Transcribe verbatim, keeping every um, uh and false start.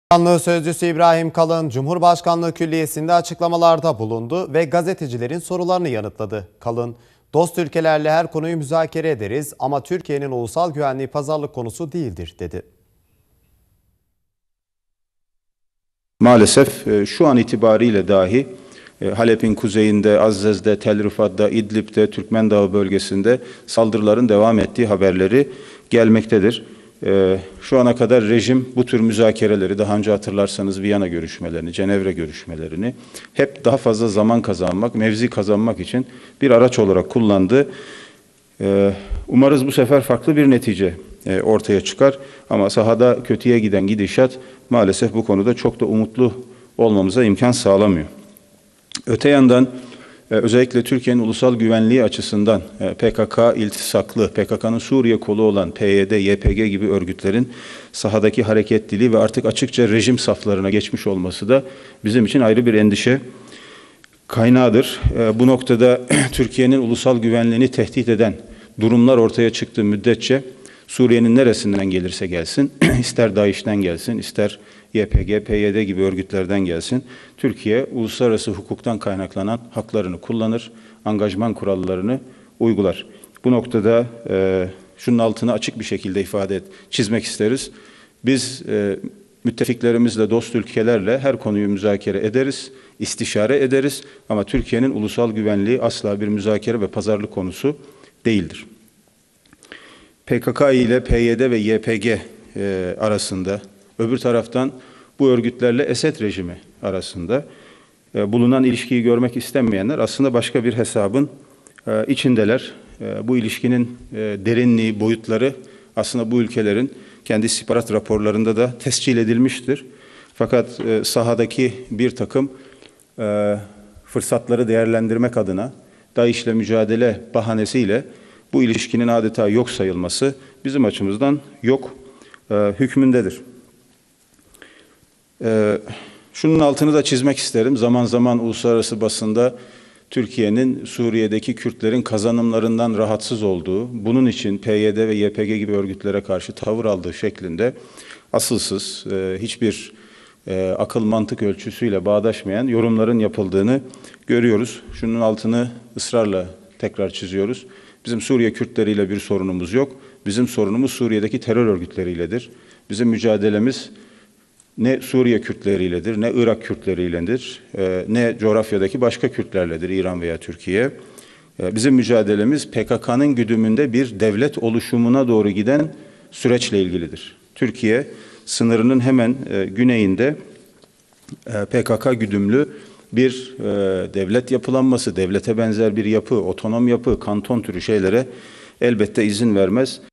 Bakanlığı Sözcüsü İbrahim Kalın, Cumhurbaşkanlığı Külliyesi'nde açıklamalarda bulundu ve gazetecilerin sorularını yanıtladı. Kalın, dost ülkelerle her konuyu müzakere ederiz ama Türkiye'nin ulusal güvenliği pazarlık konusu değildir, dedi. Maalesef şu an itibariyle dahi Halep'in kuzeyinde, Azzez'de, Tel Rifad'da, İdlib'de, Türkmen Dağı bölgesinde saldırıların devam ettiği haberleri gelmektedir. Şu ana kadar rejim bu tür müzakereleri, daha önce hatırlarsanız Viyana görüşmelerini, Cenevre görüşmelerini hep daha fazla zaman kazanmak, mevzi kazanmak için bir araç olarak kullandı. Umarız bu sefer farklı bir netice ortaya çıkar ama sahada kötüye giden gidişat maalesef bu konuda çok da umutlu olmamıza imkan sağlamıyor. Öte yandan özellikle Türkiye'nin ulusal güvenliği açısından P K K iltisaklı, P K K'nın Suriye kolu olan P Y D, Y P G gibi örgütlerin sahadaki hareketliliği ve artık açıkça rejim saflarına geçmiş olması da bizim için ayrı bir endişe kaynağıdır. Bu noktada Türkiye'nin ulusal güvenliğini tehdit eden durumlar ortaya çıktığı müddetçe Suriye'nin neresinden gelirse gelsin, ister DAEŞ'ten gelsin, ister Y P G, P Y D gibi örgütlerden gelsin, Türkiye uluslararası hukuktan kaynaklanan haklarını kullanır, angajman kurallarını uygular. Bu noktada e, şunun altını açık bir şekilde ifade et, çizmek isteriz. Biz e, müttefiklerimizle, dost ülkelerle her konuyu müzakere ederiz, istişare ederiz ama Türkiye'nin ulusal güvenliği asla bir müzakere ve pazarlık konusu değildir. P K K ile P Y D ve Y P G e, arasında, öbür taraftan bu örgütlerle Esed rejimi arasında e, bulunan ilişkiyi görmek istemeyenler aslında başka bir hesabın e, içindeler. E, bu ilişkinin e, derinliği, boyutları aslında bu ülkelerin kendi istihbarat raporlarında da tescil edilmiştir. Fakat e, sahadaki bir takım e, fırsatları değerlendirmek adına DAEŞ'le mücadele bahanesiyle bu ilişkinin adeta yok sayılması bizim açımızdan yok e, hükmündedir. E, şunun altını da çizmek isterim. Zaman zaman uluslararası basında Türkiye'nin Suriye'deki Kürtlerin kazanımlarından rahatsız olduğu, bunun için P Y D ve Y P G gibi örgütlere karşı tavır aldığı şeklinde asılsız, e, hiçbir e, akıl mantık ölçüsüyle bağdaşmayan yorumların yapıldığını görüyoruz. Şunun altını ısrarla tekrar çiziyoruz. Bizim Suriye Kürtleriyle bir sorunumuz yok. Bizim sorunumuz Suriye'deki terör örgütleriyledir. Bizim mücadelemiz ne Suriye Kürtleriyledir, ne Irak Kürtleriyledir, ne coğrafyadaki başka Kürtlerledir, İran veya Türkiye. Bizim mücadelemiz P K K'nın güdümünde bir devlet oluşumuna doğru giden süreçle ilgilidir. Türkiye sınırının hemen güneyinde P K K güdümlü bir e, devlet yapılanması, devlete benzer bir yapı, otonom yapı, kanton türü şeylere elbette izin vermez.